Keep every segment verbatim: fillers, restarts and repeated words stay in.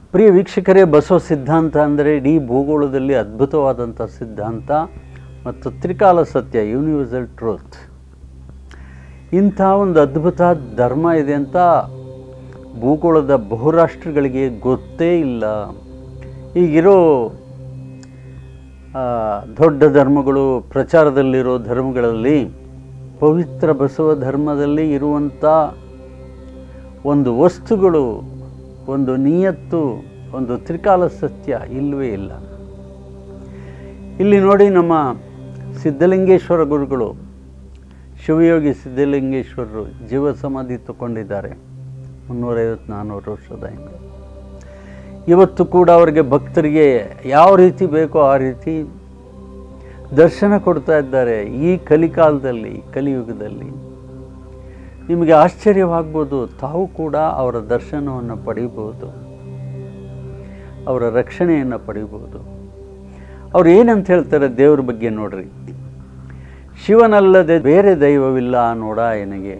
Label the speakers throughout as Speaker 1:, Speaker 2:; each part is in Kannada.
Speaker 1: ಪ್ರಿಯ ವೀಕ್ಷಕರೇ, ಬಸವ ಸಿದ್ಧಾಂತ ಅಂದರೆ ಇಡೀ ಭೂಗೋಳದಲ್ಲಿ ಅದ್ಭುತವಾದಂಥ ಸಿದ್ಧಾಂತ ಮತ್ತು ತ್ರಿಕಾಲ ಸತ್ಯ, ಯೂನಿವರ್ಸಲ್ ಟ್ರೂತ್. ಇಂಥ ಒಂದು ಅದ್ಭುತ ಧರ್ಮ ಇದೆ ಅಂತ ಭೂಗೋಳದ ಬಹುರಾಷ್ಟ್ರಗಳಿಗೆ ಗೊತ್ತೇ ಇಲ್ಲ. ಈಗಿರೋ ದೊಡ್ಡ ಧರ್ಮಗಳು, ಪ್ರಚಾರದಲ್ಲಿರೋ ಧರ್ಮಗಳಲ್ಲಿ ಪವಿತ್ರ ಬಸವ ಧರ್ಮದಲ್ಲಿ ಇರುವಂಥ ಒಂದು ವಸ್ತುಗಳು, ಒಂದು ನಿಯತ್ತು, ಒಂದು ತ್ರಿಕಾಲ ಸತ್ಯ ಇಲ್ಲವೇ ಇಲ್ಲ. ಇಲ್ಲಿ ನೋಡಿ, ನಮ್ಮ ಸಿದ್ಧಲಿಂಗೇಶ್ವರ ಗುರುಗಳು, ಶಿವಯೋಗಿ ಸಿದ್ಧಲಿಂಗೇಶ್ವರರು ಜೀವ ಸಮಾಧಿ ತಗೊಂಡಿದ್ದಾರೆ ಮುನ್ನೂರೈವತ್ತು ನಾನ್ನೂರು ವರ್ಷದ ಹಿಂದೆ. ಇವತ್ತು ಕೂಡ ಅವರಿಗೆ ಭಕ್ತರಿಗೆ ಯಾವ ರೀತಿ ಬೇಕೋ ಆ ರೀತಿ ದರ್ಶನ ಕೊಡ್ತಾ ಇದ್ದಾರೆ. ಈ ಕಲಿಕಾಲದಲ್ಲಿ, ಕಲಿಯುಗದಲ್ಲಿ ನಿಮಗೆ ಆಶ್ಚರ್ಯವಾಗ್ಬೋದು, ತಾವು ಕೂಡ ಅವರ ದರ್ಶನವನ್ನು ಪಡೀಬೋದು, ಅವರ ರಕ್ಷಣೆಯನ್ನು ಪಡೀಬೋದು. ಅವ್ರು ಏನಂತ ಹೇಳ್ತಾರೆ ದೇವ್ರ ಬಗ್ಗೆ ನೋಡ್ರಿ. ಶಿವನಲ್ಲದೆ ಬೇರೆ ದೈವವಿಲ್ಲ ನೋಡ ಎನಗೆ,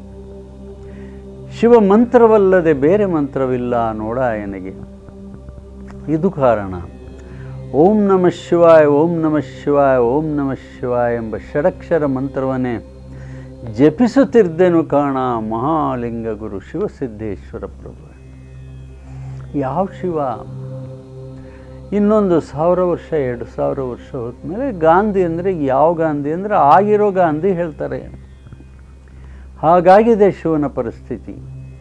Speaker 1: ಶಿವ ಮಂತ್ರವಲ್ಲದೆ ಬೇರೆ ಮಂತ್ರವಿಲ್ಲ ನೋಡ ಎನಗೆ. ಇದು ಕಾರಣ ಓಂ ನಮಃ ಶಿವಾಯ, ಓಂ ನಮಃ ಶಿವಾಯ, ಓಂ ನಮಃ ಶಿವಾಯ ಎಂಬ ಷಡಕ್ಷರ ಮಂತ್ರವನ್ನೇ ಜಪಿಸುತ್ತಿದ್ದೆನು ಕಾಣ ಮಹಾಲಿಂಗ ಗುರು ಶಿವಸಿದ್ದೇಶ್ವರ ಪ್ರಭು. ಯಾವ ಶಿವ? ಇನ್ನೊಂದು ಸಾವಿರ ವರ್ಷ, ಎರಡು ಸಾವಿರ ವರ್ಷ ಹೋದ್ಮೇಲೆ ಗಾಂಧಿ ಅಂದರೆ ಯಾವ ಗಾಂಧಿ ಅಂದರೆ ಆಗಿರೋ ಗಾಂಧಿ ಹೇಳ್ತಾರೆ. ಹಾಗಾಗಿದೆ ಶಿವನ ಪರಿಸ್ಥಿತಿ.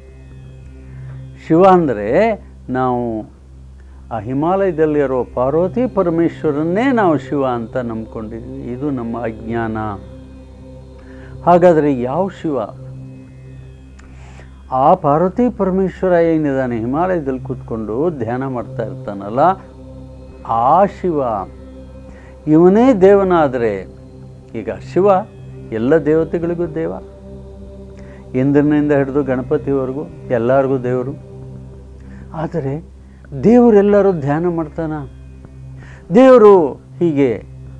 Speaker 1: ಶಿವ ಅಂದರೆ ನಾವು ಆ ಹಿಮಾಲಯದಲ್ಲಿರೋ ಪಾರ್ವತಿ ಪರಮೇಶ್ವರನ್ನೇ ನಾವು ಶಿವ ಅಂತ ನಂಬ್ಕೊಂಡಿದ್ವಿ. ಇದು ನಮ್ಮ ಅಜ್ಞಾನ. ಹಾಗಾದರೆ ಯಾವ ಶಿವ? ಆ ಪಾರ್ವತಿ ಪರಮೇಶ್ವರ ಏನಿದ್ದಾನೆ ಹಿಮಾಲಯದಲ್ಲಿ ಕೂತ್ಕೊಂಡು ಧ್ಯಾನ ಮಾಡ್ತಾ ಇರ್ತಾನಲ್ಲ, ಆ ಶಿವ. ಇವನೇ ದೇವನಾದರೆ, ಈಗ ಶಿವ ಎಲ್ಲ ದೇವತೆಗಳಿಗೂ ದೇವ, ಇಂದ್ರನಿಂದ ಹಿಡಿದು ಗಣಪತಿವರೆಗೂ ಎಲ್ಲರಿಗೂ ದೇವರು. ಆದರೆ ದೇವರೆಲ್ಲರೂ ಧ್ಯಾನ ಮಾಡ್ತಾನ? ದೇವರು ಹೀಗೆ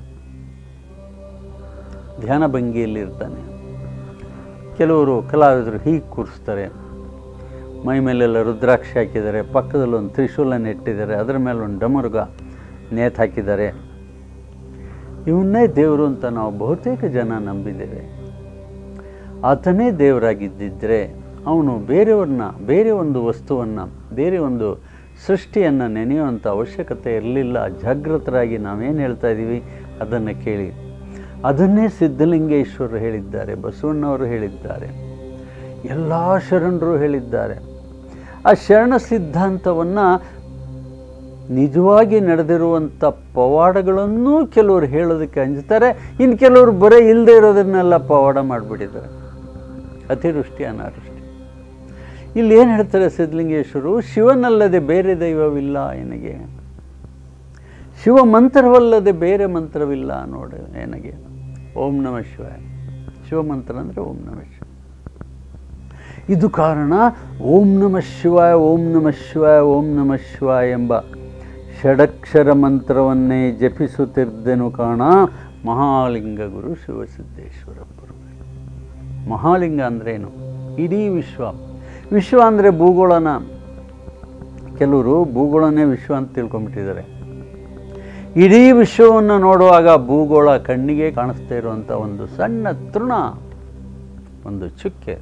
Speaker 1: ಧ್ಯಾನ ಭಂಗಿಯಲ್ಲಿರ್ತಾನೆ. ಕೆಲವರು ಕಲಾವಿದರು ಹೀಗೆ ಕೂರಿಸ್ತಾರೆ, ಮೈ ಮೇಲೆಲ್ಲ ರುದ್ರಾಕ್ಷಿ ಹಾಕಿದ್ದಾರೆ, ಪಕ್ಕದಲ್ಲಿ ಒಂದು ತ್ರಿಶೂಲ ನೆಟ್ಟಿದ್ದಾರೆ, ಅದರ ಮೇಲೆ ಒಂದು ಡಮರುಗ ನೇತು ಹಾಕಿದ್ದಾರೆ. ಇವನ್ನೇ ದೇವರು ಅಂತ ನಾವು ಬಹುತೇಕ ಜನ ನಂಬಿದ್ದೇವೆ. ಆತನೇ ದೇವರಾಗಿದ್ದಿದ್ದರೆ ಅವನು ಬೇರೆಯವ್ರನ್ನ, ಬೇರೆ ಒಂದು ವಸ್ತುವನ್ನು, ಬೇರೆ ಒಂದು ಸೃಷ್ಟಿಯನ್ನು ನೆನೆಯುವಂಥ ಅವಶ್ಯಕತೆ ಇರಲಿಲ್ಲ. ಜಾಗೃತರಾಗಿ ನಾವೇನು ಹೇಳ್ತಾ ಇದ್ದೀವಿ ಅದನ್ನು ಕೇಳಿ. ಅದನ್ನೇ ಸಿದ್ಧಲಿಂಗೇಶ್ವರರು ಹೇಳಿದ್ದಾರೆ, ಬಸವಣ್ಣವರು ಹೇಳಿದ್ದಾರೆ, ಎಲ್ಲ ಶರಣರು ಹೇಳಿದ್ದಾರೆ. ಆ ಶರಣ ಸಿದ್ಧಾಂತವನ್ನು ನಿಜವಾಗಿ ನಡೆದಿರುವಂಥ ಪವಾಡಗಳನ್ನೂ ಕೆಲವರು ಹೇಳೋದಕ್ಕೆ ಅಂಜುತ್ತಾರೆ. ಇನ್ನು ಕೆಲವರು ಬರೀ ಇಲ್ಲದೆ ಇರೋದನ್ನೆಲ್ಲ ಪವಾಡ ಮಾಡಿಬಿಟ್ಟಿದ್ದಾರೆ. ಅತಿವೃಷ್ಟಿ ಅನಾವೃಷ್ಟಿ. ಇಲ್ಲಿ ಏನು ಹೇಳ್ತಾರೆ ಸಿದ್ಧಲಿಂಗೇಶ್ವರರು? ಶಿವನಲ್ಲದೆ ಬೇರೆ ದೈವವಿಲ್ಲ ಎನಗೆ, ಶಿವ ಮಂತ್ರವಲ್ಲದೆ ಬೇರೆ ಮಂತ್ರವಿಲ್ಲ ನೋಡು ಎನಗೆ. ಓಂ ನಮಃ ಶಿವಾಯ. ಶಿವಮಂತ್ರ ಅಂದರೆ ಓಂ ನಮಃ ಶಿವಾಯ. ಇದು ಕಾರಣ ಓಂ ನಮಃ ಶಿವಾಯ, ಓಂ ನಮಃ ಶಿವಾಯ, ಓಂ ನಮಃ ಶಿವಾಯ ಎಂಬ ಷಡಕ್ಷರ ಮಂತ್ರವನ್ನೇ ಜಪಿಸುತ್ತಿದ್ದೆನು ಕಾಣ ಮಹಾಲಿಂಗ ಗುರು ಶಿವಸಿದ್ದೇಶ್ವರ ಪ್ರಭು. ಮಹಾಲಿಂಗ ಅಂದ್ರೇನು? ಇಡೀ ವಿಶ್ವ. ವಿಶ್ವ ಅಂದರೆ ಭೂಗೋಳನ. ಕೆಲವರು ಭೂಗೋಳನೇ ವಿಶ್ವ ಅಂತ ತಿಳ್ಕೊಂಬಿಟ್ಟಿದ್ದಾರೆ. ಇಡೀ ವಿಶ್ವವನ್ನು ನೋಡುವಾಗ ಭೂಗೋಳ ಕಣ್ಣಿಗೆ ಕಾಣಿಸ್ತಾ ಇರುವಂಥ ಒಂದು ಸಣ್ಣ ತೃಣ, ಒಂದು ಚುಕ್ಕೆ,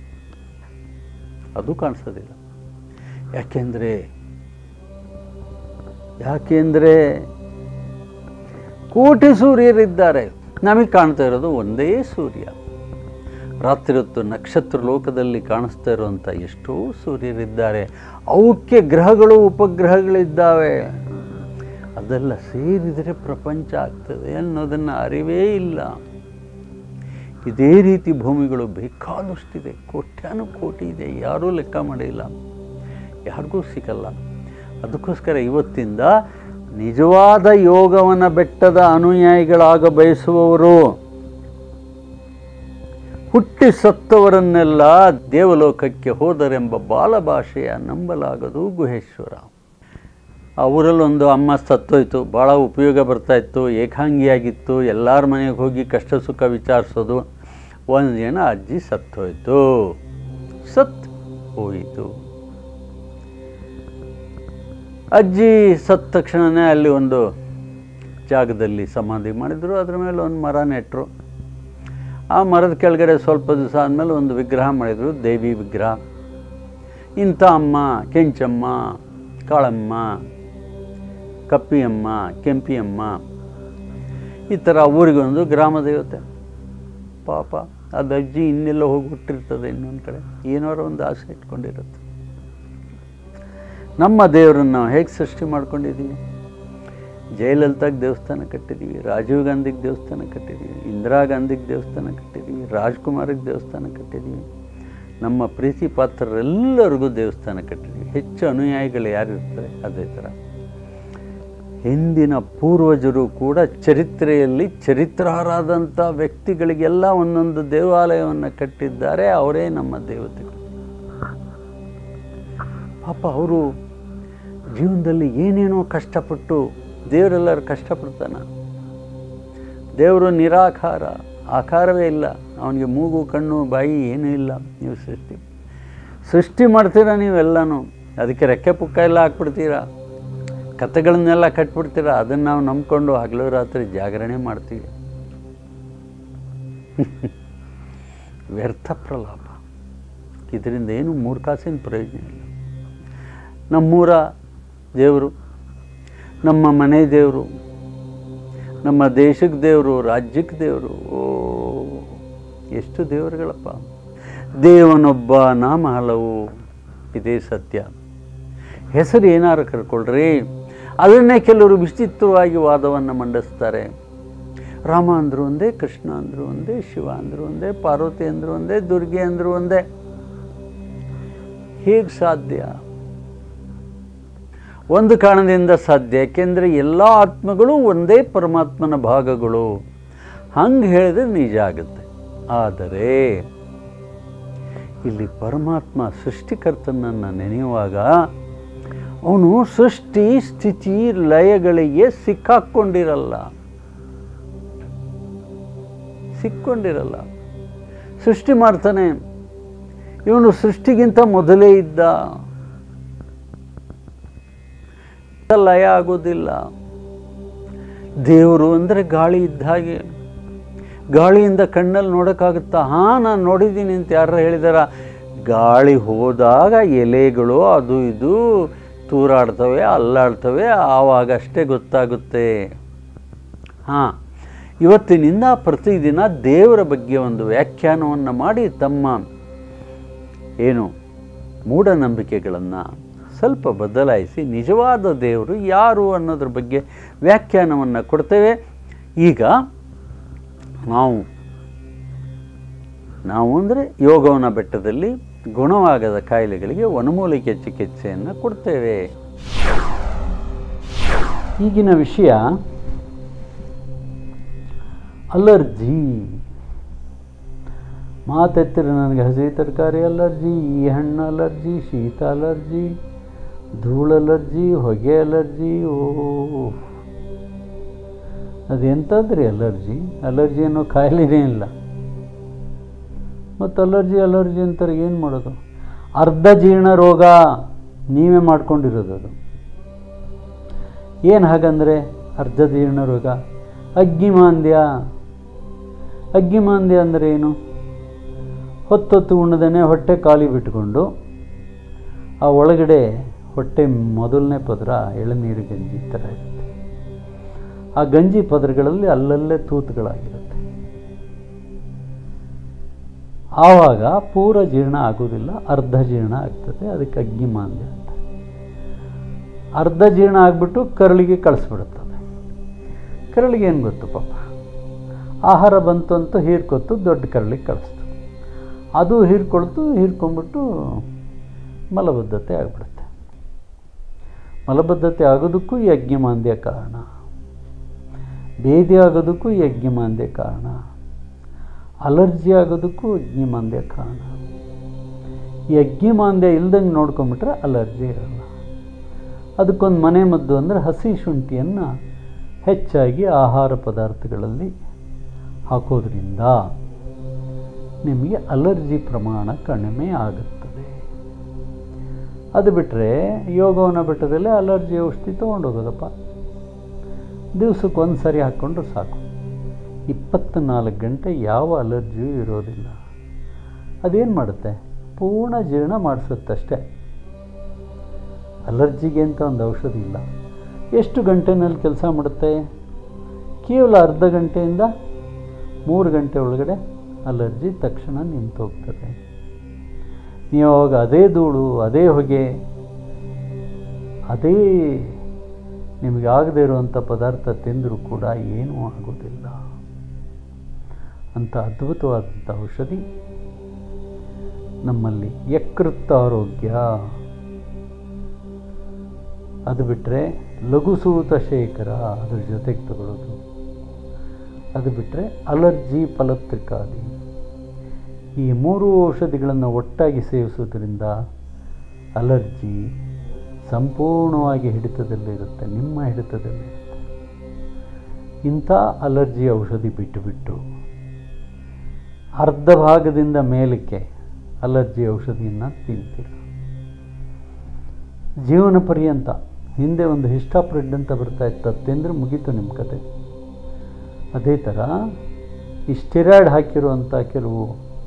Speaker 1: ಅದು ಕಾಣಿಸೋದಿಲ್ಲ. ಯಾಕೆಂದರೆ ಯಾಕೆಂದರೆ ಕೋಟಿ ಸೂರ್ಯರಿದ್ದಾರೆ, ನಮಗೆ ಕಾಣ್ತಾ ಇರೋದು ಒಂದೇ ಸೂರ್ಯ. ರಾತ್ರಿ ಹೊತ್ತು ನಕ್ಷತ್ರ ಲೋಕದಲ್ಲಿ ಕಾಣಿಸ್ತಾ ಇರುವಂಥ ಎಷ್ಟೋ ಸೂರ್ಯರಿದ್ದಾರೆ. ಅವಕ್ಕೆ ಗ್ರಹಗಳು, ಉಪಗ್ರಹಗಳಿದ್ದಾವೆ. ಅದೆಲ್ಲ ಸೇರಿದರೆ ಪ್ರಪಂಚ ಆಗ್ತದೆ ಅನ್ನೋದನ್ನು ಅರಿವೇ ಇಲ್ಲ. ಇದೇ ರೀತಿ ಭೂಮಿಗಳು ಬೇಕಾದಷ್ಟಿದೆ, ಕೋಟ್ಯಾನು ಕೋಟಿ ಇದೆ, ಯಾರೂ ಲೆಕ್ಕ ಮಾಡಿಲ್ಲ, ಯಾರಿಗೂ ಸಿಗಲ್ಲ. ಅದಕ್ಕೋಸ್ಕರ ಇವತ್ತಿಂದ ನಿಜವಾದ ಯೋಗವನ ಬೆಟ್ಟದ ಅನುಯಾಯಿಗಳಾಗ ಬಯಸುವವರು, ಹುಟ್ಟಿ ಸತ್ತವರನ್ನೆಲ್ಲ ದೇವಲೋಕಕ್ಕೆ ಹೋದರೆಂಬ ಬಾಲಭಾಷೆಯ ನಂಬಲಾಗದು ಗುಹೇಶ್ವರ. ಅವರಲ್ಲೊಂದು ಅಮ್ಮ ಸತ್ತೋಯ್ತು, ಭಾಳ ಉಪಯೋಗ ಬರ್ತಾಯಿತ್ತು, ಏಕಾಂಗಿಯಾಗಿತ್ತು, ಎಲ್ಲರ ಮನೆಗೆ ಹೋಗಿ ಕಷ್ಟ ಸುಖ ವಿಚಾರಿಸೋದು. ಒಂದು ಜನ ಅಜ್ಜಿ ಸತ್ತೋಯ್ತು, ಸತ್ ಹೋಯಿತು. ಅಜ್ಜಿ ಸತ್ತ ತಕ್ಷಣವೇ ಅಲ್ಲಿ ಒಂದು ಜಾಗದಲ್ಲಿ ಸಮಾಧಿ ಮಾಡಿದರು. ಅದರ ಮೇಲೆ ಒಂದು ಮರ ನೆಟ್ಟರು. ಆ ಮರದ ಕೆಳಗಡೆ ಸ್ವಲ್ಪ ದಿವಸ ಆದಮೇಲೆ ಒಂದು ವಿಗ್ರಹ ಮಾಡಿದರು, ದೇವಿ ವಿಗ್ರಹ. ಇಂಥ ಅಮ್ಮ, ಕೆಂಚಮ್ಮ, ಕಾಳಮ್ಮ, ಕಪ್ಪಿಯಮ್ಮ, ಕೆಂಪಿಯಮ್ಮ, ಈ ಥರ ಊರಿಗೊಂದು ಗ್ರಾಮ ದೇವತೆ. ಪಾಪ ಅದು ಅಜ್ಜಿ ಇನ್ನೆಲ್ಲ ಹೋಗಿಬಿಟ್ಟಿರ್ತದೆ, ಇನ್ನೊಂದು ಕಡೆ ಏನಾರು ಒಂದು ಆಸೆ ಇಟ್ಕೊಂಡಿರುತ್ತೆ. ನಮ್ಮ ದೇವರನ್ನು ನಾವು ಹೇಗೆ ಸೃಷ್ಟಿ ಮಾಡ್ಕೊಂಡಿದ್ದೀವಿ? ಜಯಲಲಿತಾಗೆ ದೇವಸ್ಥಾನ ಕಟ್ಟಿದ್ದೀವಿ, ರಾಜೀವ್ ಗಾಂಧಿಗೆ ದೇವಸ್ಥಾನ ಕಟ್ಟಿದ್ದೀವಿ, ಇಂದಿರಾ ಗಾಂಧಿಗೆ ದೇವಸ್ಥಾನ ಕಟ್ಟಿದ್ದೀವಿ, ರಾಜ್ಕುಮಾರಿಗೆ ದೇವಸ್ಥಾನ ಕಟ್ಟಿದ್ದೀವಿ, ನಮ್ಮ ಪ್ರೀತಿ ಪಾತ್ರರೆಲ್ಲರಿಗೂ ದೇವಸ್ಥಾನ ಕಟ್ಟಿದ್ದೀವಿ. ಹೆಚ್ಚು ಅನುಯಾಯಿಗಳು ಯಾರಿರ್ತಾರೆ ಅದೇ ಥರ ಹಿಂದಿನ ಪೂರ್ವಜರು ಕೂಡ ಚರಿತ್ರೆಯಲ್ಲಿ ಚರಿತ್ರಾರಾದಂಥ ವ್ಯಕ್ತಿಗಳಿಗೆಲ್ಲ ಒಂದೊಂದು ದೇವಾಲಯವನ್ನು ಕಟ್ಟಿದ್ದಾರೆ. ಅವರೇ ನಮ್ಮ ದೇವತೆಗಳು. ಪಾಪ ಅವರು ಜೀವನದಲ್ಲಿ ಏನೇನೋ ಕಷ್ಟಪಟ್ಟು, ದೇವರೆಲ್ಲರೂ ಕಷ್ಟಪಡ್ತಾನ. ದೇವರು ನಿರಾಕಾರ, ಆಕಾರವೇ ಇಲ್ಲ, ಅವನಿಗೆ ಮೂಗು ಕಣ್ಣು ಬಾಯಿ ಏನೂ ಇಲ್ಲ. ನೀವು ಸೃಷ್ಟಿ ಸೃಷ್ಟಿ ಮಾಡ್ತೀರಾ ನೀವೆಲ್ಲನೂ, ಅದಕ್ಕೆ ರೆಕ್ಕೆ ಪುಕ್ಕ ಎಲ್ಲ ಹಾಕ್ಬಿಡ್ತೀರಾ, ಕಥೆಗಳನ್ನೆಲ್ಲ ಕಟ್ಬಿಡ್ತೀರಾ. ಅದನ್ನು ನಾವು ನಂಬ್ಕೊಂಡು ಹಗಲು ರಾತ್ರಿ ಜಾಗರಣೆ ಮಾಡ್ತೀವಿ. ವ್ಯರ್ಥ ಪ್ರಲಾಪ. ಇದರಿಂದ ಏನು ಮೂರು ಕಾಸಿನ ಪ್ರಯೋಜನ ಇಲ್ಲ. ನಮ್ಮೂರ ದೇವರು, ನಮ್ಮ ಮನೆ ದೇವರು, ನಮ್ಮ ದೇಶಕ್ಕೆ ದೇವರು, ರಾಜ್ಯಕ್ಕೆ ದೇವರು. ಓ ಎಷ್ಟು ದೇವರುಗಳಪ್ಪ! ದೇವನೊಬ್ಬ ನಾಮ ಹಲವು, ಇದೇ ಸತ್ಯ. ಹೆಸರು ಏನಾರು ಕರ್ಕೊಳ್ರಿ, ಅದನ್ನೇ ಕೆಲವರು ವಿಚಿತ್ರವಾಗಿ ವಾದವನ್ನು ಮಂಡಿಸ್ತಾರೆ. ರಾಮ ಅಂದರು ಒಂದೇ, ಕೃಷ್ಣ ಅಂದರು ಒಂದೇ, ಶಿವ ಅಂದರು ಒಂದೇ, ಪಾರ್ವತಿ ಅಂದರು ಒಂದೇ, ದುರ್ಗೆ ಅಂದರು ಒಂದೇ. ಹೇಗೆ ಸಾಧ್ಯ? ಒಂದು ಕಾರಣದಿಂದ ಸಾಧ್ಯ, ಏಕೆಂದರೆ ಎಲ್ಲ ಆತ್ಮಗಳು ಒಂದೇ ಪರಮಾತ್ಮನ ಭಾಗಗಳು. ಹಂಗೆ ಹೇಳಿದ್ರೆ ನಿಜ ಆಗುತ್ತೆ. ಆದರೆ ಇಲ್ಲಿ ಪರಮಾತ್ಮ ಸೃಷ್ಟಿಕರ್ತನನ್ನು ನೆನೆಯುವಾಗ ಅವನು ಸೃಷ್ಟಿ ಸ್ಥಿತಿ ಲಯಗಳಿಗೆ ಸಿಕ್ಕಾಕ್ಕೊಂಡಿರಲ್ಲ ಸಿಕ್ಕೊಂಡಿರಲ್ಲ ಸೃಷ್ಟಿ ಮಾಡ್ತಾನೆ. ಇವನು ಸೃಷ್ಟಿಗಿಂತ ಮೊದಲೇ ಇದ್ದ. ಲಯ ಆಗೋದಿಲ್ಲ. ದೇವರು ಅಂದರೆ ಗಾಳಿ ಇದ್ದ ಹಾಗೆ. ಗಾಳಿಯಿಂದ ಕಣ್ಣಲ್ಲಿ ನೋಡೋಕ್ಕಾಗುತ್ತಾ? ಹಾಂ, ನಾನು ನೋಡಿದ್ದೀನಿ ಅಂತ ಯಾರು ಹೇಳಿದಾರ? ಗಾಳಿ ಹೋದಾಗ ಎಲೆಗಳು ಅದು ಇದು ತೂರಾಡ್ತವೆ, ಅಲ್ಲಾಡ್ತವೆ, ಆವಾಗಷ್ಟೇ ಗೊತ್ತಾಗುತ್ತೆ. ಹಾಂ, ಇವತ್ತಿನಿಂದ ಪ್ರತಿದಿನ ದೇವರ ಬಗ್ಗೆ ಒಂದು ವ್ಯಾಖ್ಯಾನವನ್ನು ಮಾಡಿ ತಮ್ಮ ಏನು ಮೂಢನಂಬಿಕೆಗಳನ್ನು ಸ್ವಲ್ಪ ಬದಲಾಯಿಸಿ ನಿಜವಾದ ದೇವರು ಯಾರು ಅನ್ನೋದ್ರ ಬಗ್ಗೆ ವ್ಯಾಖ್ಯಾನವನ್ನು ಕೊಡ್ತೇವೆ. ಈಗ ನಾವು ನಾವು ಅಂದರೆ ಯೋಗವನ ಬೆಟ್ಟದಲ್ಲಿ ಗುಣವಾಗದ ಕಾಯಿಲೆಗಳಿಗೆ ವನಮೂಲಿಕೆ ಚಿಕಿತ್ಸೆಯನ್ನು ಕೊಡ್ತೇವೆ. ಈಗಿನ ವಿಷಯ ಅಲರ್ಜಿ. ಮಾತೆತ್ತಿರ ನನಗೆ ಹಸಿ ತರಕಾರಿ ಅಲರ್ಜಿ, ಈ ಹಣ್ಣು ಅಲರ್ಜಿ, ಶೀತ ಅಲರ್ಜಿ, ಧೂಳು ಅಲರ್ಜಿ, ಹೊಗೆ ಅಲರ್ಜಿ. ಓ, ಅದೆಂಥದ್ರಿ ಅಲರ್ಜಿ? ಅಲರ್ಜಿ ಅನ್ನೋ ಕಾಯಿಲೆನೇ ಇಲ್ಲ. ಮತ್ತು ಅಲರ್ಜಿ ಅಲರ್ಜಿ ಅಂತಾರೆ, ಏನು ಮಾಡೋದು? ಅರ್ಧ ಜೀರ್ಣ ರೋಗ ನೀವೇ ಮಾಡ್ಕೊಂಡಿರೋದು. ಅದು ಏನು ಹಾಗಂದರೆ ಅರ್ಧ ಜೀರ್ಣ ರೋಗ? ಅಗ್ಗಿಮಾಂದ್ಯ. ಅಗ್ಗಿಮಾಂದ್ಯ ಅಂದರೆ ಏನು? ಹೊತ್ತೊತ್ತು ಉಣ್ಣದೇ ಹೊಟ್ಟೆ ಖಾಲಿ ಬಿಟ್ಕೊಂಡು ಆ ಒಳಗಡೆ ಹೊಟ್ಟೆ ಮೊದಲನೇ ಪದರ ಎಳನೀರು ಗಂಜಿ ಥರ ಇರುತ್ತೆ. ಆ ಗಂಜಿ ಪದರಗಳಲ್ಲಿ ಅಲ್ಲಲ್ಲೇ ತೂತುಗಳಾಗಿರುತ್ತೆ. ಆವಾಗ ಪೂರ ಜೀರ್ಣ ಆಗೋದಿಲ್ಲ, ಅರ್ಧ ಜೀರ್ಣ ಆಗ್ತದೆ. ಅದಕ್ಕೆ ಅಗ್ಗಿಮಾಂದ್ಯ ಅಂತ. ಅರ್ಧ ಜೀರ್ಣ ಆಗಿಬಿಟ್ಟು ಕರಳಿಗೆ ಕಳಿಸ್ಬಿಡುತ್ತದೆ. ಕರಳಿಗೆ ಏನು ಗೊತ್ತು ಪಾಪ, ಆಹಾರ ಬಂತು ಅಂತ ಹೀರ್ಕೊತ್ತು ದೊಡ್ಡ ಕರಳಿಗೆ ಕಳಿಸ್ತು. ಅದು ಹೀರ್ಕೊಳ್ತು, ಹೀರ್ಕೊಂಡ್ಬಿಟ್ಟು ಮಲಬದ್ಧತೆ ಆಗಿಬಿಡುತ್ತೆ. ಮಲಬದ್ಧತೆ ಆಗೋದಕ್ಕೂ ಈ ಅಗ್ಗಿಮಾಂದ್ಯ ಕಾರಣ. ಭೇದಿ ಆಗೋದಕ್ಕೂ ಈ ಅಗ್ಗಿಮಾಂದ್ಯ ಕಾರಣ. ಅಲರ್ಜಿ ಆಗೋದಕ್ಕೂ ಅಗ್ನಿಮಾಂದ್ಯ ಕಾರಣ. ಈ ಅಗ್ನಿಮಾಂದ್ಯ ಇಲ್ದಂಗೆ ನೋಡ್ಕೊಂಬಿಟ್ರೆ ಅಲರ್ಜಿ ಇರಲ್ಲ. ಅದಕ್ಕೊಂದು ಮನೆ ಮದ್ದು ಅಂದರೆ ಹಸಿ ಶುಂಠಿಯನ್ನು ಹೆಚ್ಚಾಗಿ ಆಹಾರ ಪದಾರ್ಥಗಳಲ್ಲಿ ಹಾಕೋದ್ರಿಂದ ನಿಮಗೆ ಅಲರ್ಜಿ ಪ್ರಮಾಣ ಕಡಿಮೆ ಆಗುತ್ತದೆ. ಅದು ಬಿಟ್ಟರೆ ಯೋಗವನ ಬೆಟ್ಟದಲ್ಲೇ ಅಲರ್ಜಿ ಔಷಧಿ ತೊಗೊಂಡೋಗೋದಪ್ಪ, ದಿವ್ಸಕ್ಕೆ ಒಂದು ಸರಿ ಹಾಕ್ಕೊಂಡ್ರೆ ಸಾಕು, ಇಪ್ಪತ್ತ್ನಾಲ್ಕು ಗಂಟೆ ಯಾವ ಅಲರ್ಜಿಯೂ ಇರೋದಿಲ್ಲ. ಅದೇನು ಮಾಡುತ್ತೆ? ಪೂರ್ಣ ಜೀರ್ಣ ಮಾಡಿಸುತ್ತಷ್ಟೇ. ಅಲರ್ಜಿಗೆ ಅಂತ ಒಂದು ಔಷಧಿ ಇಲ್ಲ. ಎಷ್ಟು ಗಂಟೆನಲ್ಲಿ ಕೆಲಸ ಮಾಡುತ್ತೆ? ಕೇವಲ ಅರ್ಧ ಗಂಟೆಯಿಂದ ಮೂರು ಗಂಟೆ ಒಳಗಡೆ ಅಲರ್ಜಿ ತಕ್ಷಣ ನಿಂತೋಗ್ತದೆ. ನೀವು ಅವಾಗ ಅದೇ ಧೂಳು, ಅದೇ ಹೊಗೆ, ಅದೇ ನಿಮಗೆ ಆಗದೇ ಇರುವಂಥ ಪದಾರ್ಥ ತಿಂದರೂ ಕೂಡ ಏನೂ ಆಗೋದಿಲ್ಲ. ಅಂಥ ಅದ್ಭುತವಾದಂಥ ಔಷಧಿ ನಮ್ಮಲ್ಲಿ ಯಕೃತ್ ಆರೋಗ್ಯ. ಅದು ಬಿಟ್ಟರೆ ಲಘುಸೂತ ಶೇಖರ ಅದ್ರ ಜೊತೆಗೆ ತಗೊಳ್ಳೋದು. ಅದು ಬಿಟ್ಟರೆ ಅಲರ್ಜಿ ಫಲತ್ರಿಕಾದಿ, ಈ ಮೂರು ಔಷಧಿಗಳನ್ನು ಒಟ್ಟಾಗಿ ಸೇವಿಸೋದ್ರಿಂದ ಅಲರ್ಜಿ ಸಂಪೂರ್ಣವಾಗಿ ಹಿಡಿತದಲ್ಲಿರುತ್ತೆ, ನಿಮ್ಮ ಹಿಡಿತದಲ್ಲಿರುತ್ತೆ. ಇಂಥ ಅಲರ್ಜಿ ಔಷಧಿ ಬಿಟ್ಟುಬಿಟ್ಟು ಅರ್ಧ ಭಾಗದಿಂದ ಮೇಲಕ್ಕೆ ಅಲರ್ಜಿ ಔಷಧಿಯನ್ನು ತಿಂತೀರ ಜೀವನ ಪರ್ಯಂತ. ಹಿಂದೆ ಒಂದು ಹಿಸ್ಟಾಪ್ರಿಡ್ ಅಂತ ಬರ್ತಾ ಇತ್ತು, ಅದು ತಿಂದರೆ ಮುಗೀತು ನಿಮ್ಮ ಕತೆ. ಅದೇ ಥರ ಈ ಸ್ಟೆರಾಯ್ಡ್ ಹಾಕಿರುವಂಥ ಕೆಲವು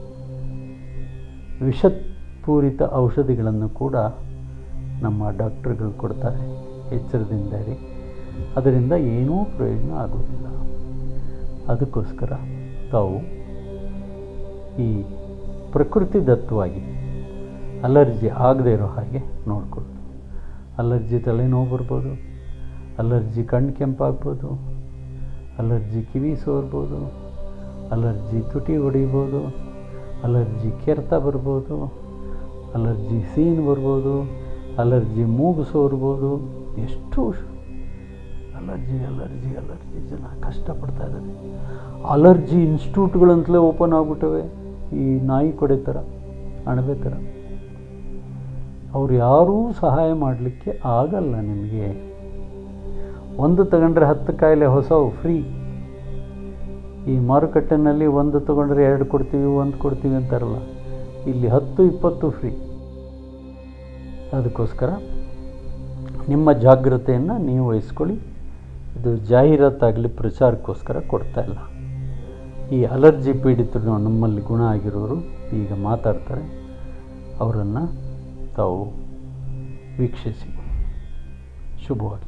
Speaker 1: ವಿಷಪೂರಿತ ಔಷಧಿಗಳನ್ನು ಕೂಡ ನಮ್ಮ ಡಾಕ್ಟ್ರುಗಳು ಕೊಡ್ತಾರೆ. ಎಚ್ಚರದಿಂದ ಇರಿ, ಅದರಿಂದ ಏನೂ ಪ್ರಯೋಜನ ಆಗೋದಿಲ್ಲ. ಅದಕ್ಕೋಸ್ಕರ ತಾವು ಈ ಪ್ರಕೃತಿ ದತ್ತವಾಗಿ ಅಲರ್ಜಿ ಆಗದೇ ಇರೋ ಹಾಗೆ ನೋಡ್ಕೊಳ್ಳೋದು. ಅಲರ್ಜಿ ತಲೆನೋವು ಬರ್ಬೋದು, ಅಲರ್ಜಿ ಕಣ್ಣು ಕೆಂಪಾಗ್ಬೋದು, ಅಲರ್ಜಿ ಕಿವಿ ಸೋರ್ಬೋದು, ಅಲರ್ಜಿ ತುಟಿ ಹೊಡಿಬೋದು, ಅಲರ್ಜಿ ಕೆರೆತ ಬರ್ಬೋದು, ಅಲರ್ಜಿ ಸೀನ್ ಬರ್ಬೋದು, ಅಲರ್ಜಿ ಮೂಗು ಸೋರ್ಬೋದು. ಎಷ್ಟು ಅಲರ್ಜಿ ಅಲರ್ಜಿ ಅಲರ್ಜಿ ಜನ ಕಷ್ಟಪಡ್ತಾ ಇದ್ದಾರೆ. ಅಲರ್ಜಿ ಇನ್ಸ್ಟಿಟ್ಯೂಟ್ಗಳಂತಲೇ ಓಪನ್ ಆಗಿಬಿಟ್ಟವೆ, ಈ ನಾಯಿ ಕೊಡೆ ಥರ, ಅಣಬೆ ಥರ. ಅವ್ರು ಯಾರೂ ಸಹಾಯ ಮಾಡಲಿಕ್ಕೆ ಆಗಲ್ಲ ನಿಮಗೆ. ಒಂದು ತಗೊಂಡ್ರೆ ಹತ್ತು ಕಾಯಿಲೆ ಹೊಸವು ಫ್ರೀ. ಈ ಮಾರುಕಟ್ಟೆನಲ್ಲಿ ಒಂದು ತೊಗೊಂಡ್ರೆ ಎರಡು ಕೊಡ್ತೀವಿ, ಒಂದು ಕೊಡ್ತೀವಿ ಅಂತಾರಲ್ಲ, ಇಲ್ಲಿ ಹತ್ತು ಇಪ್ಪತ್ತು ಫ್ರೀ. ಅದಕ್ಕೋಸ್ಕರ ನಿಮ್ಮ ಜಾಗ್ರತೆಯನ್ನು ನೀವು ವಹಿಸ್ಕೊಳ್ಳಿ. ಇದು ಜಾಹೀರಾತಾಗಲಿ ಪ್ರಚಾರಕ್ಕೋಸ್ಕರ ಕೊಡ್ತಾ ಇಲ್ಲ. ಈ ಅಲರ್ಜಿ ಪೀಡಿತರು ನಮ್ಮಲ್ಲಿ ಗುಣ ಆಗಿರೋರು ಈಗ ಮಾತಾಡ್ತಾರೆ, ಅವರನ್ನು ತಾವು ವೀಕ್ಷಿಸಿ. ಶುಭವಾಗಲಿ.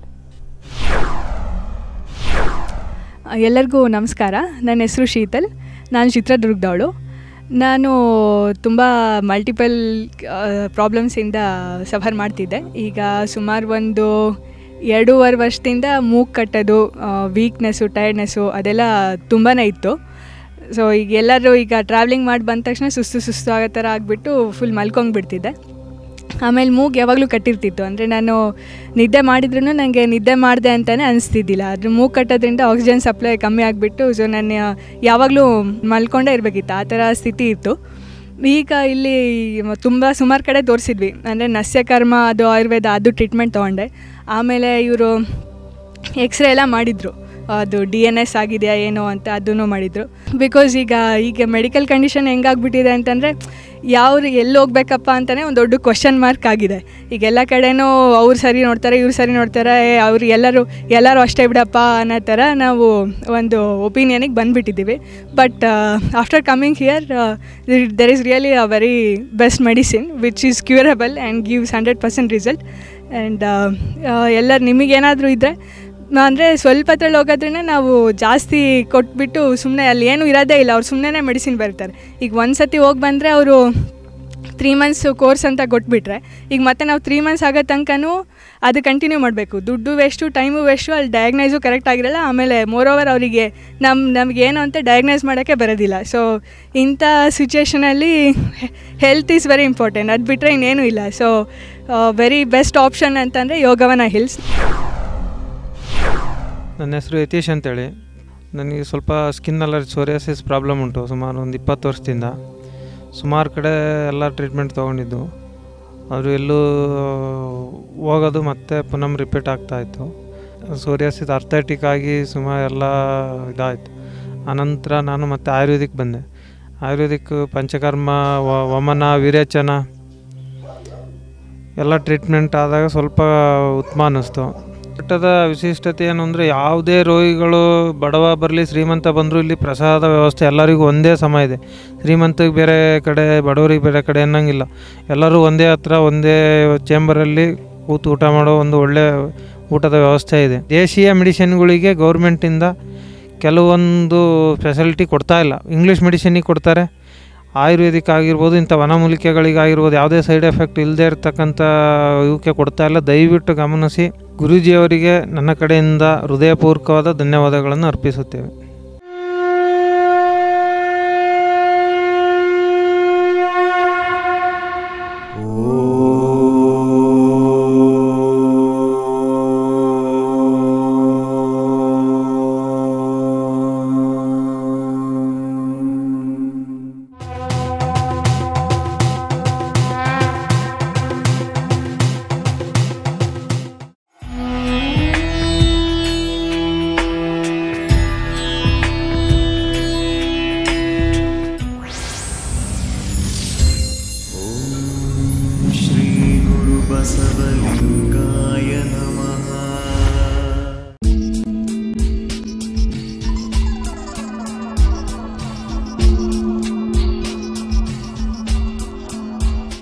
Speaker 2: ಎಲ್ಲರಿಗೂ ನಮಸ್ಕಾರ. ನನ್ನ ಹೆಸರು ಶೀತಲ್, ನಾನು ಚಿತ್ರದುರ್ಗದವಳು. ನಾನು ತುಂಬ ಮಲ್ಟಿಪಲ್ ಪ್ರಾಬ್ಲಮ್ಸಿಂದ ಸಫರ್ ಮಾಡ್ತಿದ್ದೆ. ಈಗ ಸುಮಾರು ಒಂದು ಎರಡೂವರೆ ವರ್ಷದಿಂದ ಮೂಗು ಕಟ್ಟೋದು, ವೀಕ್ನೆಸ್ಸು, ಟಯರ್ಡ್ನೆಸ್ಸು ಅದೆಲ್ಲ ತುಂಬಾ ಇತ್ತು. ಸೊ ಈಗ ಎಲ್ಲರೂ ಈಗ ಟ್ರಾವೆಲಿಂಗ್ ಮಾಡಿ ಬಂದ ತಕ್ಷಣ ಸುಸ್ತು ಸುಸ್ತು ಆಗೋ ಥರ ಆಗಿಬಿಟ್ಟು ಫುಲ್ ಮಲ್ಕೊಂಡ್ಬಿಡ್ತಿದ್ದೆ. ಆಮೇಲೆ ಮೂಗು ಯಾವಾಗಲೂ ಕಟ್ಟಿರ್ತಿತ್ತು, ಅಂದರೆ ನಾನು ನಿದ್ದೆ ಮಾಡಿದ್ರೂ ನನಗೆ ನಿದ್ದೆ ಮಾಡಿದೆ ಅಂತಲೇ ಅನಿಸ್ತಿದ್ದಿಲ್ಲ. ಅದ್ರ ಮೂಗು ಕಟ್ಟೋದ್ರಿಂದ ಆಕ್ಸಿಜನ್ ಸಪ್ಲೈ ಕಮ್ಮಿ ಆಗಿಬಿಟ್ಟು ಸೊ ನಾನು ಯಾವಾಗಲೂ ಮಲ್ಕೊಂಡೇ ಇರಬೇಕಿತ್ತು, ಆ ಥರ ಸ್ಥಿತಿ ಇತ್ತು. ಈಗ ಇಲ್ಲಿ ತುಂಬ ಸುಮಾರು ಕಡೆ ತೋರಿಸಿದ್ವಿ, ಅಂದರೆ ನಸ್ಯಕರ್ಮ ಅದು ಆಯುರ್ವೇದ ಅದು ಟ್ರೀಟ್ಮೆಂಟ್ ತೊಗೊಂಡೆ. ಆಮೇಲೆ ಇವರು ಎಕ್ಸ್ರೇ ಎಲ್ಲ ಮಾಡಿದರು, ಅದು ಡಿ ಎನ್ ಎಸ್ ಆಗಿದೆಯಾ ಏನೋ ಅಂತ ಅದನ್ನು ಮಾಡಿದರು. ಬಿಕಾಸ್ ಈಗ ಈಗ ಮೆಡಿಕಲ್ ಕಂಡೀಷನ್ ಹೆಂಗಾಗ್ಬಿಟ್ಟಿದೆ ಅಂತಂದರೆ ಯಾವ್ರು ಎಲ್ಲಿ ಹೋಗ್ಬೇಕಪ್ಪ ಅಂತಲೇ ಒಂದು ದೊಡ್ಡ ಕ್ವಶನ್ ಮಾರ್ಕ್ ಆಗಿದೆ. ಈಗ ಎಲ್ಲ ಕಡೆನೂ ಅವ್ರು ಸರಿ ನೋಡ್ತಾರೆ, ಇವ್ರು ಸರಿ ನೋಡ್ತಾರೆ, ಅವ್ರು ಎಲ್ಲರೂ ಎಲ್ಲರೂ ಅಷ್ಟೇ ಬಿಡಪ್ಪ ಅನ್ನೋ ಥರ ನಾವು ಒಂದು ಒಪಿನಿಯನಿಗೆ ಬಂದುಬಿಟ್ಟಿದ್ದೀವಿ. But after coming here there is really a very best medicine which is curable and gives hundred percent result. And ಎಲ್ಲರೂ ನಿಮಗೇನಾದರೂ ಇದ್ದರೆ, ಅಂದರೆ ಸ್ವಲ್ಪ ಹೊತ್ತಲ್ಲಿ ಹೋಗೋದ್ರೇ ನಾವು ಜಾಸ್ತಿ ಕೊಟ್ಬಿಟ್ಟು ಸುಮ್ಮನೆ ಅಲ್ಲಿ ಏನೂ ಇರೋದೇ ಇಲ್ಲ, ಅವ್ರು ಸುಮ್ಮನೆ ಮೆಡಿಸಿನ್ ಬರ್ತಾರೆ. ಈಗ ಒಂದು ಸತಿ ಹೋಗಿ ಬಂದರೆ ಅವರು ತ್ರೀ ಮಂತ್ಸ್ ಕೋರ್ಸ್ ಅಂತ ಕೊಟ್ಬಿಟ್ರೆ, ಈಗ ಮತ್ತೆ ನಾವು ತ್ರೀ ಮಂತ್ಸ್ ಆಗೋ ತನಕನೂ ಅದು ಕಂಟಿನ್ಯೂ ಮಾಡಬೇಕು. ದುಡ್ಡು ವೇಸ್ಟು, ಟೈಮು ವೇಸ್ಟು, ಅಲ್ಲಿ ಡಯಾಗ್ನೈಸು ಕರೆಕ್ಟ್ ಆಗಿರಲ್ಲ. ಆಮೇಲೆ ಮೋರ್ ಓವರ್ ಅವರಿಗೆ ನಮ್ಮ ನಮಗೇನು ಅಂತ ಡಯಾಗ್ನೈಸ್ ಮಾಡೋಕ್ಕೆ ಬರೋದಿಲ್ಲ. ಸೊ ಇಂಥ ಸಿಚುವೇಷನಲ್ಲಿ ಹೆಲ್ತ್ ಈಸ್ ವೆರಿ ಇಂಪಾರ್ಟೆಂಟ್. ಅದು ಬಿಟ್ಟರೆ ಇನ್ನೇನು ಇಲ್ಲ. ಸೊ ವೆರಿ ಬೆಸ್ಟ್ ಆಪ್ಷನ್ ಅಂತಂದರೆ ಯೋಗವನ ಹಿಲ್ಸ್.
Speaker 3: ನನ್ನ ಹೆಸರು ಯತೀಶ್ ಅಂತೇಳಿ. ನನಗೆ ಸ್ವಲ್ಪ ಸ್ಕಿನ್ ಅಲರ್ಜಿ, ಸೋರಿಯಾಸಿಸ್ ಪ್ರಾಬ್ಲಮ್ ಉಂಟು ಸುಮಾರು ಒಂದು ಇಪ್ಪತ್ತು ವರ್ಷದಿಂದ. ಸುಮಾರು ಕಡೆ ಎಲ್ಲ ಟ್ರೀಟ್ಮೆಂಟ್ ತೊಗೊಂಡಿದ್ದು, ಅವರು ಎಲ್ಲೂ ಹೋಗೋದು ಮತ್ತು ಪುನಃ ರಿಪೀಟ್ ಆಗ್ತಾಯಿತ್ತು. ಸೋರಿಯಾಸಿಸ್ ಅರ್ಥೈಟಿಕ್ ಆಗಿ ಸುಮಾರು ಎಲ್ಲ ಇದಾಯಿತು. ಆನಂತರ ನಾನು ಮತ್ತು ಆಯುರ್ವೇದಿಕ್ ಬಂದೆ. ಆಯುರ್ವೇದಿಕ್ ಪಂಚಕರ್ಮ, ವಮನ, ವಿರೇಚನ ಎಲ್ಲ ಟ್ರೀಟ್ಮೆಂಟ್ ಆದಾಗ ಸ್ವಲ್ಪ ಉತ್ತಮ ಅನ್ನಿಸ್ತು. ಮಠದ ವಿಶಿಷ್ಟತೆ ಏನು ಅಂದರೆ ಯಾವುದೇ ರೋಗಿಗಳು ಬಡವ ಬರಲಿ ಶ್ರೀಮಂತ ಬಂದರೂ ಇಲ್ಲಿ ಪ್ರಸಾದ ವ್ಯವಸ್ಥೆ ಎಲ್ಲರಿಗೂ ಒಂದೇ ಸಮ ಇದೆ. ಶ್ರೀಮಂತಗೆ ಬೇರೆ ಕಡೆ ಬಡವರಿಗೆ ಬೇರೆ ಕಡೆ ಅನ್ನೋಂಗಿಲ್ಲ. ಎಲ್ಲರೂ ಒಂದೇ ಹತ್ರ ಒಂದೇ ಚೇಂಬರಲ್ಲಿ ಕೂತು ಊಟ ಮಾಡೋ ಒಂದು ಒಳ್ಳೆಯ ಊಟದ ವ್ಯವಸ್ಥೆ ಇದೆ. ದೇಶೀಯ ಮೆಡಿಸಿನ್ಗಳಿಗೆ ಗೌರ್ಮೆಂಟಿಂದ ಕೆಲವೊಂದು ಫೆಸಿಲಿಟಿ ಕೊಡ್ತಾ ಇಲ್ಲ. ಇಂಗ್ಲೀಷ್ ಮೆಡಿಸಿನಿಗೆ ಕೊಡ್ತಾರೆ, ಆಯುರ್ವೇದಿಕ್ ಆಗಿರ್ಬೋದು, ಇಂಥ ವನಮೂಲಿಕೆಗಳಿಗಾಗಿರ್ಬೋದು ಯಾವುದೇ ಸೈಡ್ ಎಫೆಕ್ಟ್ ಇಲ್ಲದೆ ಇರತಕ್ಕಂಥ ಇವಕ್ಕೆ ಕೊಡ್ತಾ ಇಲ್ಲ. ದಯವಿಟ್ಟು ಗಮನಿಸಿ. ಗುರೂಜಿಯವರಿಗೆ ನನ್ನ ಕಡೆಯಿಂದ ಹೃದಯಪೂರ್ವಕವಾದ ಧನ್ಯವಾದಗಳನ್ನು ಅರ್ಪಿಸುತ್ತೇವೆ.
Speaker 4: बसवलिंगाय नमः।